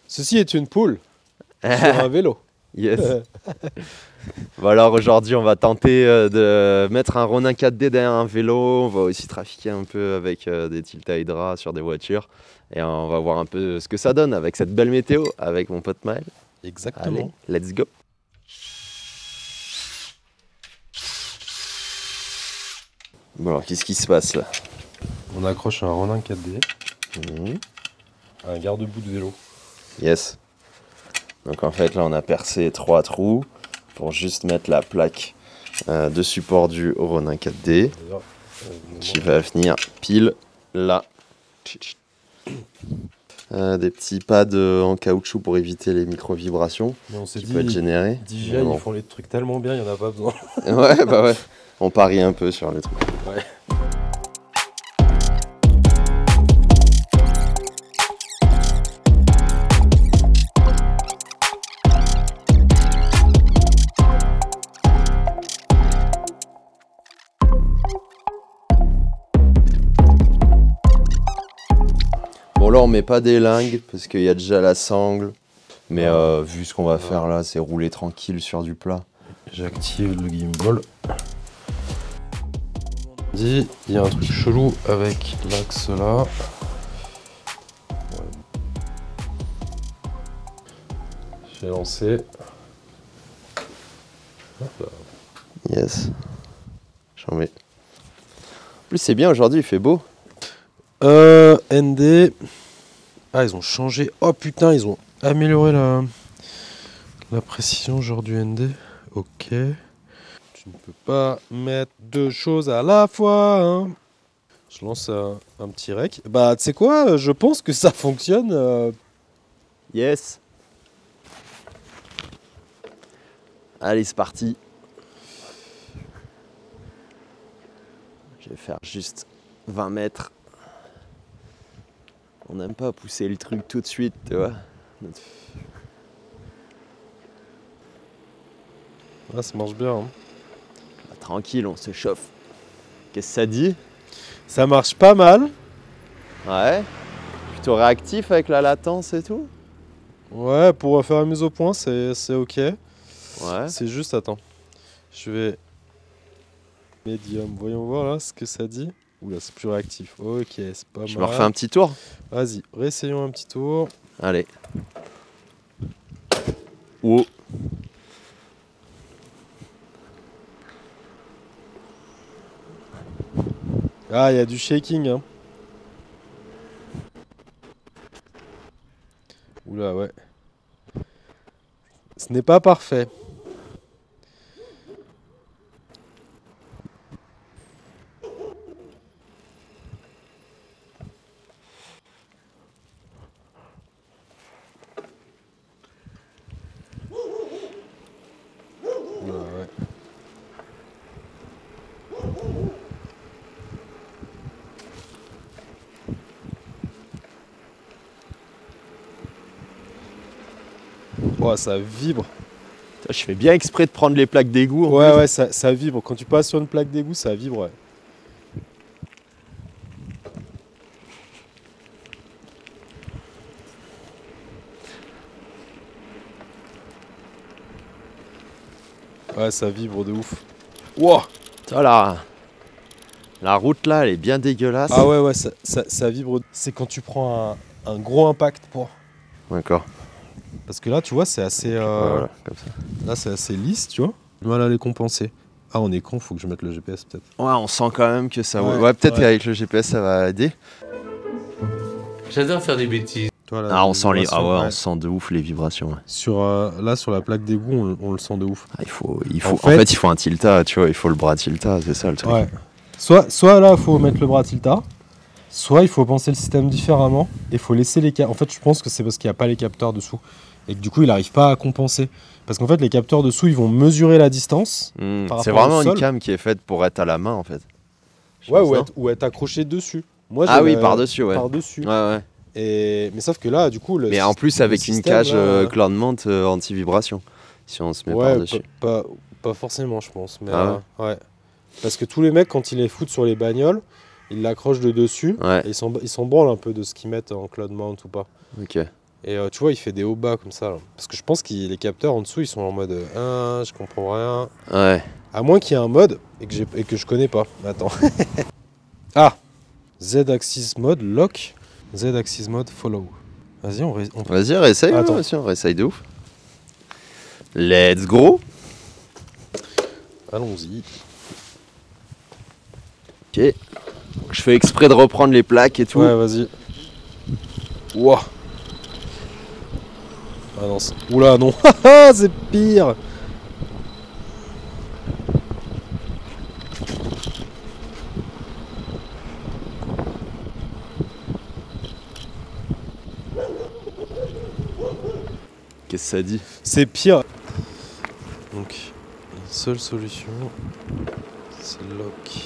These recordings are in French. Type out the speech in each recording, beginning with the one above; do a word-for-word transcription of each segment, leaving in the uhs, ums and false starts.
Ceci est une poule sur un vélo. Yes. Bon alors aujourd'hui on va tenter euh, de mettre un Ronin quatre D derrière un vélo. On va aussi trafiquer un peu avec euh, des tilts à Hydra sur des voitures. Et on va voir un peu ce que ça donne avec cette belle météo avec mon pote Maël. Exactement. Allez, let's go. Bon alors qu'est-ce qui se passe là? On accroche un Ronin quatre D Mmh. à un garde-boue de vélo. Yes. Donc en fait là on a percé trois trous pour juste mettre la plaque euh, de support du Ronin quatre D qui va venir pile là. Euh, des petits pads euh, en caoutchouc pour éviter les micro-vibrations qui peuvent être générées. D J I, bon. Ils font les trucs tellement bien, il n'y en a pas besoin. Ouais, bah ouais. On parie un peu sur les trucs. Ouais. Bon là on met pas des lingues parce qu'il y a déjà la sangle. Mais euh, vu ce qu'on va faire là, c'est rouler tranquille sur du plat. J'active le gimbal. Dit, il y a un truc chelou avec l'axe là. Ouais. J'ai lancé. Hop là. Yes. J'en mets. En plus c'est bien aujourd'hui, il fait beau. Euh, N D. Ah, ils ont changé. Oh putain, ils ont amélioré la, la précision genre du N D. Ok. Tu ne peux pas mettre deux choses à la fois. Hein. Je lance un, un petit rec. Bah, tu sais quoi? Je pense que ça fonctionne. Euh... Yes. Allez, c'est parti. Je vais faire juste vingt mètres. On n'aime pas pousser le truc tout de suite, tu vois. Ah, ça marche bien. Hein. Bah, tranquille, on se chauffe. Qu'est-ce que ça dit? Ça marche pas mal. Ouais. Plutôt réactif avec la latence et tout. Ouais, pour faire la mise au point, c'est ok. Ouais. C'est juste, attends. Je vais... Medium, voyons voir là ce que ça dit. Oula, c'est plus réactif. Ok, c'est pas Je mal. me refais un petit tour. Vas-y, réessayons un petit tour. Allez. Oh. Ah, il y a du shaking. Hein. Oula, ouais. Ce n'est pas parfait. Oula, ouais. Oh, ça vibre. Je fais bien exprès de prendre les plaques d'égout. Ouais, ouais, ça, ça vibre. Quand tu passes sur une plaque d'égout, ça vibre, ouais. Ouais, ça vibre de ouf. Wow. Voilà. La route là, elle est bien dégueulasse. Ah ouais, ouais, ça, ça, ça vibre. C'est quand tu prends un, un gros impact. Pour... D'accord. Parce que là, tu vois, c'est assez... Euh... Ouais, voilà, comme ça. Là, c'est assez lisse, tu vois. Voilà, les compenser. Ah, on est con, faut que je mette le G P S peut-être. Ouais, on sent quand même que ça... Ouais, Ouais, peut-être ouais. qu'avec le G P S, ça va aider. J'adore faire des bêtises. Toi, là, Ah, on sent les... ah ouais, ouais. on sent de ouf les vibrations. Ouais. Sur, euh, là, sur la plaque d'égout, on, on le sent de ouf. Ah, il faut... Il faut... En En, fait... fait, il faut un tilta, tu vois, il faut le bras tilta, c'est ça le truc. Ouais. Soit, soit là, il faut mettre le bras tilta, soit il faut penser le système différemment, et il faut laisser les capteurs. En fait, je pense que c'est parce qu'il n'y a pas les capteurs dessous, et que du coup, il n'arrive pas à compenser. Parce qu'en fait, les capteurs dessous, ils vont mesurer la distance. Mmh, par c'est rapport vraiment au une sol. cam qui est faite pour être à la main, en fait. Je Ouais, pense, ou non être, ou être accroché dessus. Moi, Ah j'ai oui, le- par-dessus, ouais. Par-dessus. Ouais, ouais. Et... Mais sauf que là, du coup... Le Mais en plus, le avec une système, cage là, euh, cloud mount euh, anti-vibration, si on se met ouais, par-dessus. pas, pas, pas forcément, je pense. Mais Ah euh, ouais. Parce que tous les mecs, quand ils les foutent sur les bagnoles, ils l'accrochent de dessus, Ouais. et ils s'en ils s'en branlent un peu de ce qu'ils mettent en cloud mount ou pas. Ok. Et euh, tu vois, il fait des hauts bas comme ça. Là. Parce que je pense que les capteurs en dessous, ils sont en mode ah, je comprends rien. Ouais. À moins qu'il y ait un mode et que, j'ai, et que je connais pas. Attends. Ah, Z-Axis Mode Lock, Z-Axis Mode Follow. Vas-y, on, ré- on... Vas-y, réessaye. Attends. Ouais, vas-y, on réessaye de ouf. Let's go. Allons-y. Ok. Je fais exprès de reprendre les plaques et tout. Ouais, vas-y. Ouah. Ah non, c'est... Oula, non. C'est pire. Qu'est-ce que ça dit? C'est pire. Donc, une seule solution, c'est le lock.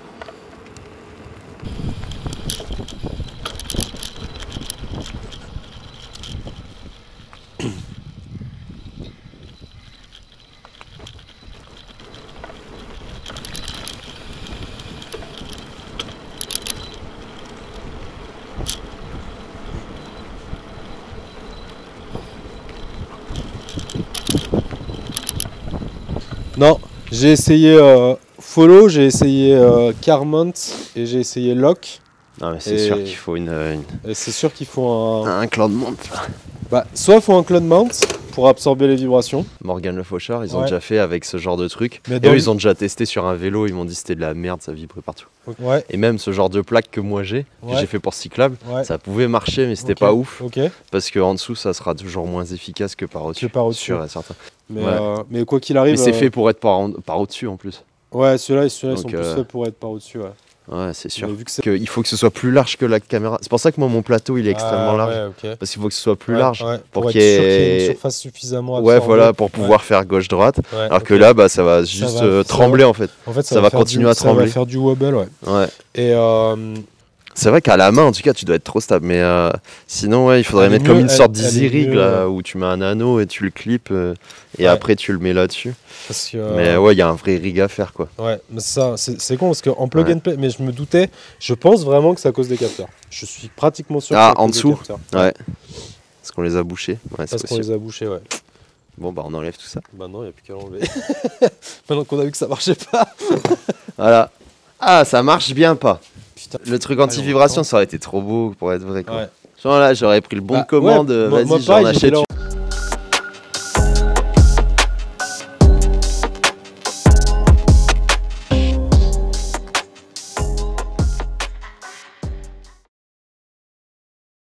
Non, j'ai essayé euh, follow, j'ai essayé euh, car mount et j'ai essayé lock. Non mais c'est Et- sûr qu'il faut une, une- Et c'est sûr qu'il faut un. un clan de monte. Bah, soit il faut un cloud mount pour absorber les vibrations. Morgan Le Faucheur, ils ont Ouais. déjà fait avec ce genre de truc. Mais Et dans eux, le- ils ont déjà testé sur un vélo, ils m'ont dit c'était de la merde, ça vibrait partout. Ouais, Et même ce genre de plaque que moi j'ai, Ouais. que j'ai fait pour cyclable, ouais. ça pouvait marcher mais c'était Ok, pas ouf. Ok, Parce qu'en dessous, ça sera toujours moins efficace que par au-dessus. Que par au-dessus. Sûr et certain. mais, Ouais. euh, mais quoi qu'il arrive. Mais c'est euh, fait pour être par, en- par au-dessus en plus. Ouais, ceux-là, ceux-là ils sont Donc, plus euh, faits pour être par au-dessus. Ouais. Ouais, c'est sûr. Mais vu que c'est. Que il faut que ce soit plus large que la caméra. C'est pour ça que moi, mon plateau, il est extrêmement Ah, large. Ouais, ok. Parce qu'il faut que ce soit plus Ouais, large. ouais, pour pour, qu'il être y sûr qu'il y ait ait- une surface suffisamment Ouais, absorbée. voilà, pour pouvoir faire gauche-droite. Ouais, Alors ok. que là, bah, ça va juste va- euh, ça trembler en fait. En fait, ça va faire continuer du- à Ça trembler. va faire du wobble, ouais. Ouais. Et euh, C'est vrai qu'à la main, en tout cas, tu dois être trop stable. Mais euh, sinon, ouais, il faudrait Elle est mettre comme mieux, une elle- sorte elle est d'easy rig mieux, là, ouais. où tu mets un anneau et tu le clips euh, et Ouais. après tu le mets là-dessus. parce que. Mais euh, ouais, il y a un vrai rig à faire quoi. Ouais, mais ça, c'est c'est con parce qu'en plug Ouais. and play, mais je me doutais, je pense vraiment que c'est à cause des capteurs. Je suis pratiquement sûr Ah, que c'est à en cause des dessous capteurs. Ouais. Parce qu'on les a bouchés. Ouais, c'est Parce qu'on possible. les a bouchés, ouais. Bon, bah, on enlève tout ça. Bah non, il n'y a plus qu'à l'enlever. Maintenant qu'on a vu que ça marchait pas. Voilà. Ah, ça marche bien pas. Putain. Le truc anti-vibration, ça aurait été trop beau pour être vrai quoi. Ouais. Genre là, j'aurais pris le bon de Bah, commande, ouais, euh, moi- vas-y, moi, j'en pareil, j'étais achète là en